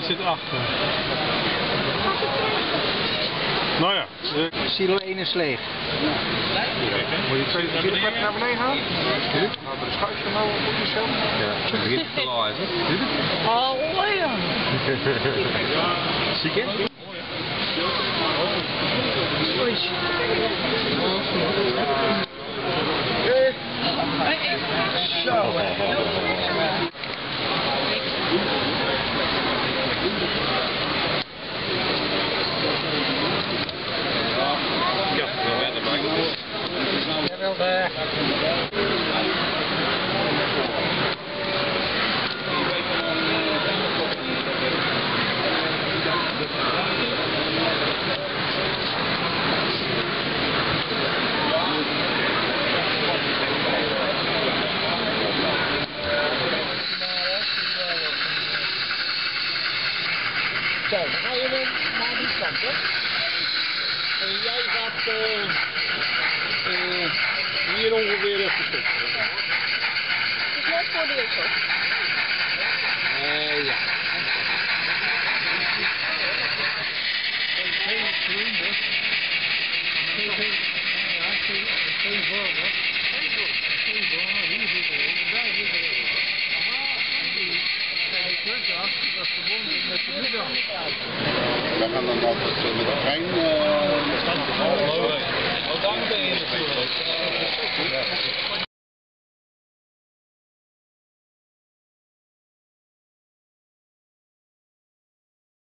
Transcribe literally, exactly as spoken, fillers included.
zit achter. Nou ja. Uh, Silo één is leeg. Moet je twee zitplakken naar beneden gaan? Ja. Nou, de schuifje nou op jezelf. Ja, het begint te lawaai, hè? Oh ja. Ziek, hè? Zo. Jawel, daar. Zo, dan ga je dan naar die kant, hè? En jij gaat uh, uh, hier ongeveer even stoppen. Het is net voor de wissel. Uh, ja. Geen vrienden. Geen vormen. Geen vormen. Geen vormen. Hier zit er een. Daar zit er een. Dat is verbonden met de middag. We gaan dan altijd met de trein. Uh,